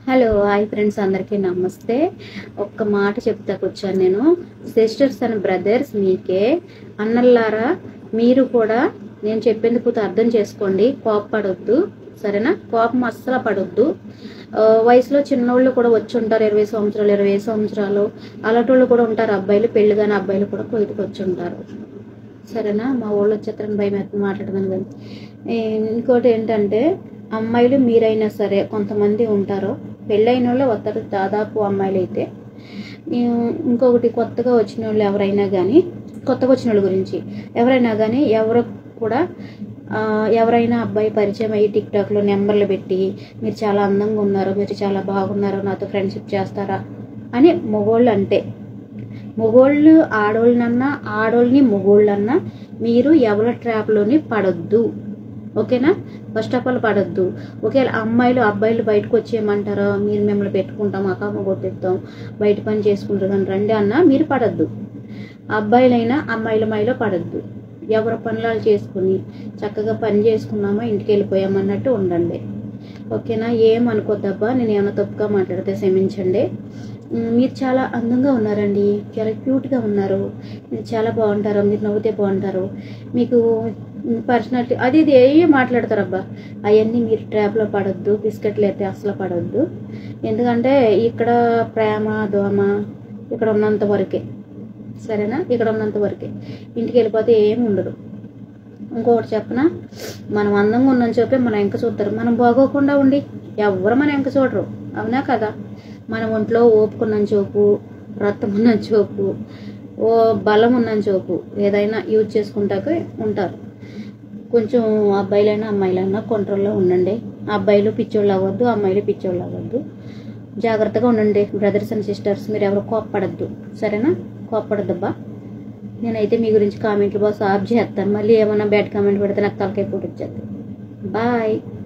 Hello hi friends, అందరికీ నమస్తే. ఒక్క మాట చెప్తాకొచ్చాను నేను. సిస్టర్స్ అండ్ బ్రదర్స్, మీకే అన్నల్లారా, మీరు కూడా నేను చెప్పేందుకు అర్థం చేసుకోండి. కోపపడొద్దు, సరేనా? కోపం అస్సలు పడొద్దు. వయసులో చిన్నోళ్ళు కూడా వచ్చి ఉంటారు, 20 సంవత్సరాలు 20 సంవత్సరాలు అలాంటి కూడా ఉంటారు. అబ్బాయిలు పెళ్లి కానీ అబ్బాయిలు కూడా కొయిటికి వచ్చి ఉంటారు, సరేనా? మా ఊళ్ళో వచ్చేతరని భయం అవుతుంది మాట్లాడదాను కానీ. ఇంకోటి ఏంటంటే, అమ్మాయిలు మీరైనా సరే కొంతమంది ఉంటారు, పెళ్ళైన వాళ్ళు వస్తారు దాదాపు అమ్మాయిలు అయితే. ఇంకొకటి, కొత్తగా వచ్చిన వాళ్ళు ఎవరైనా కానీ, కొత్తగా వచ్చిన వాళ్ళ గురించి ఎవరైనా కానీ, ఎవరు కూడా ఎవరైనా అబ్బాయి పరిచయం అయ్యి టిక్టాక్లో నెంబర్లు పెట్టి మీరు చాలా అందంగా ఉన్నారు, మీరు చాలా బాగున్నారు, నాతో ఫ్రెండ్షిప్ చేస్తారా అని మగోళ్ళు అంటే, మగోళ్ళు ఆడోళ్ళనన్నా ఆడోళ్ళని మగోళ్ళన్నా మీరు ఎవరి ట్రాప్లోని పడొద్దు, ఓకేనా? ఫస్ట్ ఆఫ్ ఆల్ పడొద్దు. ఒకవేళ అమ్మాయిలు అబ్బాయిలు బయటకు వచ్చేయమంటారో, మీరు మిమ్మల్ని పెట్టుకుంటాం, అకామ కొట్టిస్తాం, బయట పని చేసుకుంటారు కానీ రండి అన్నా మీరు పడద్దు. అబ్బాయిలైనా అమ్మాయిలో పడద్దు. ఎవరి పనులు చేసుకుని చక్కగా పని చేసుకున్నామా ఇంటికి వెళ్ళిపోయామన్నట్టు ఉండండి, ఓకేనా? ఏమనుకోద్దబ్బా, నేను ఏమైనా తప్పుగా మాట్లాడితే క్షమించండి. మీరు చాలా అందంగా ఉన్నారండి, చాలా క్యూట్గా ఉన్నారు, మీరు చాలా బాగుంటారు, మీరు నవ్వుతే బాగుంటారు, మీకు పర్సనాలిటీ అది ఇది ఏ మాట్లాడతారబ్బా. అవన్నీ మీరు ట్రాప్లో పడొద్దు, బిస్కెట్లు అయితే అసలు పడొద్దు. ఎందుకంటే ఇక్కడ ప్రేమ దోమ ఇక్కడ ఉన్నంత వరకే, సరేనా? ఇక్కడ ఉన్నంత వరకే, ఇంటికి వెళ్ళిపోతే ఏమి ఉండదు. ఇంకొకటి చెప్పనా, మనం అందంగా ఉన్నని చెప్పి మనం ఎంక చూస్తారు, మనం బాగోకుండా ఉండి ఎవరు మనం ఎంక చూడరు, అవునా కదా? మన ఒంట్లో ఓపుకున్న చూపు, రక్తం ఉన్న చూపు, ఓ బలం ఉన్న చూపు ఏదైనా యూజ్ చేసుకుంటాక ఉంటారు. కొంచెం అబ్బాయిలైనా అమ్మాయిలైనా కంట్రోల్లో ఉండండి. అబ్బాయిలు పిచ్చోళ్ళు అవ్వద్దు, అమ్మాయిలు పిచ్చోళ్ళు అవ్వద్దు. జాగ్రత్తగా ఉండండి బ్రదర్స్ అండ్ సిస్టర్స్. మీరు ఎవరు కోప్పడద్దు, సరేనా? కోప్పడద్దబ్బా. నేనైతే మీ గురించి కామెంట్లు బాగా సాఫ్ చేస్తాను. మళ్ళీ ఏమైనా బ్యాడ్ కామెంట్ పెడితే నాకు తలకాయ పూట వచ్చేది. బాయ్.